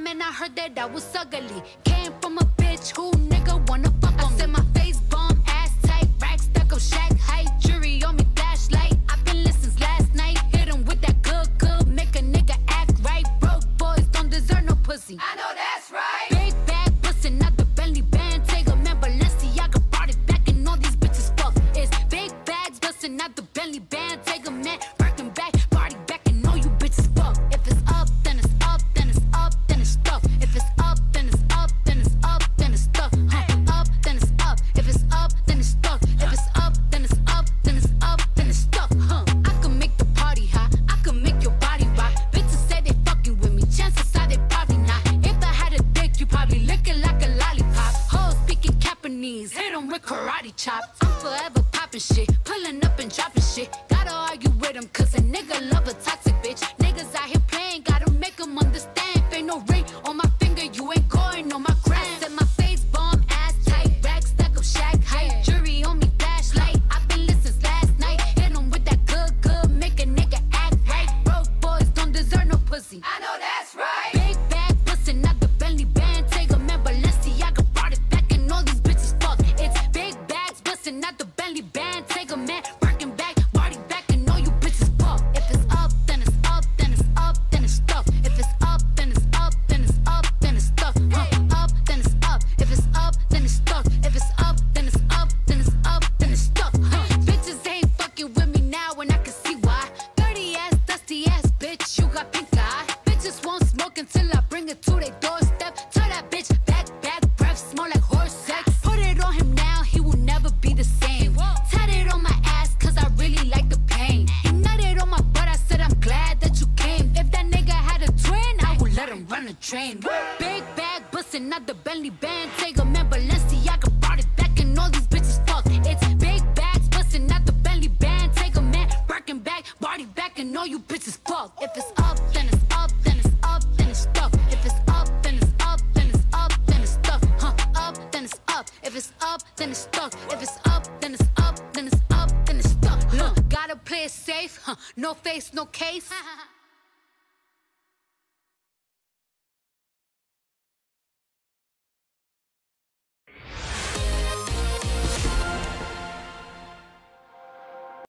man, I heard that I was ugly. Came from a bitch who nigga wanna fuck on me. I said my face bomb, ass tight, racks stuck up, shack height, jury on me, flashlight. I've been listening since last night. Hit him with that good, make a nigga act right. Broke boys don't deserve no pussy. I know that's right. Big bag bustin' out the Bentley band. Take a man, Balenciaga brought it back and all these bitches fuck. It's big bags bustin' out the Bentley band. Take a man, Birkin back, body back and all you bitches fuck. If it's up, then it's up, then it's up, then it's stuck. If it's up, then it's up, then it's up, then it's stuck. Up, then it's up. If it's up, then it's stuck. If it's up, then it's up, then it's up, then it's stuck. I can make the party hot, I can make your body rock. Bitches say they fucking with me, chances are they probably not. If I had a dick, you probably lick it like a lollipop. Hoes speaking Japanese, hit 'em with karate chops. I'm forever popping shit, pulling up and dropping shit. Gotta argue with 'em cause a nigga love a toxic bitch. Niggas out here playing, gotta make 'em understand. Ain't no ring on my finger, you ain't going on my gram. Said my face bomb, ass tight, rack stack up, shack height, jury on me, flashlight. I've been listening since last night. Hit 'em with that good, make a nigga act right. Broke boys don't deserve no pussy. I know that's right. Big bag bustin' out the Bentley band. Take a man, Balenciaga brought it back and all these bitches fuck. It's big bags bustin' out the Bentley band. Take a man, Birkin back, body back and all you bitches fuck. If it's up, then it's up, then it's up, then it's stuck. If it's up, then it's up, then it's up, then it's stuck. Up, then it's up. If it's up, then it's stuck. If it's up, then it's up, then it's up, then it's stuck. Bitches ain't fucking with me now and I can see why. Dirty ass, dusty ass bitch, you got pink eye. Bitches won't smoke until I bring it to their doorstep. Tell that bitch back, breath smell like horse sex. Put it on him now, he will never be the same. Tat it on my ass cause I really like the pain. He nutted on my butt, I said I'm glad that you came. If that nigga had a twin, I would let him run a train. Big bag bustin' out the Bentley band. Take a man, Balenciaga brought it back and all these bitches fuck. It's big bags bustin' out the Bentley band. Take a man, Birkin back, body back and all you bitches fuck. If it's up, then it's up, then it's up, then it's stuck. If it's up, then it's up, then it's up, then it's stuck. Up, then it's up. If it's up, then it's stuck. If it's up, then it's up, then it's up, then it's stuck. Gotta play it safe, no face, no case.